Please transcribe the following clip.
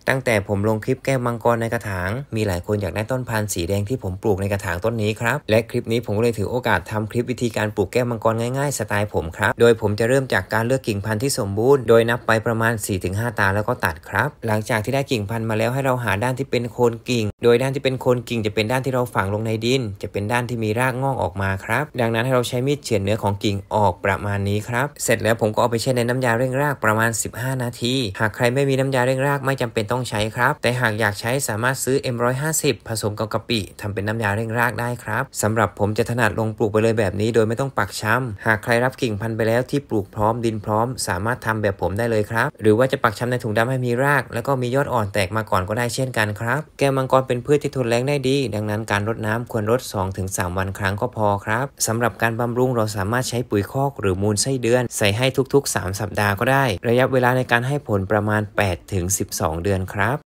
ตั้งแต่ผมลงคลิปแก้วมังกรในกระถางมีหลายคนอยากได้ต้นพันธุ์สีแดงที่ผมปลูกในกระถางต้นนี้ครับและคลิปนี้ผมก็เลยถือโอกาสทำคลิปวิธีการปลูกแก้วมังกรง่ายๆสไตล์ผมครับโดยผมจะเริ่มจากการเลือกกิ่งพันธุ์ที่สมบูรณ์โดยนับไปประมาณ 4-5 ตาแล้วก็ตัดครับหลังจากที่ได้กิ่งพันธุ์มาแล้วให้เราหาด้านที่เป็นโคนกิ่งโดยด้านที่เป็นโคนกิ่งจะเป็นด้านที่เราฝังลงในดินจะเป็นด้านที่มีรากงอกออกมาครับดังนั้นให้เราใช้มีดเฉือนเนื้อของกิ่งออกประมาณนี้ครับเสร็จแล้วผมก็เอาไปแช่ในน้ำยาเร่งรากประมาณ15 นาทีหากใครไม่มีน้ำยาเร่งรากไม่จำเป็นต้องใช้ครับแต่หากอยากใช้สามารถซื้อ M150 ผสมกับกะปิทำเป็นน้ำยาเร่งรากได้ครับสำหรับผมจะถนัดลงปลูกไปเลยแบบนี้โดยไม่ต้องปักช้ำหากใครรับกิ่งพันธุ์ไปแล้วที่ปลูกพร้อมดินพร้อมสามารถทำแบบผมได้เลยครับหรือว่าจะปักช้ำในถุงดำให้มีรากแล้วก็มียอดอ่อนแตกมาก่อนก็ได้เช่นกันครับแก้วมังกรเป็นพืชที่ทนแล้งได้ดีดังนั้นการรดน้ำควรรด 2-3 วันครั้งก็พอครับสำหรับการบำรุงเราสามารถใช้ปุ๋ยคอกหรือมูลไส้เดือนใส่ให้ทุกๆ3 สัปดาห์ก็ได้ระยะเวลาในการให้ผลประมาณ 8-12 เดือนครับ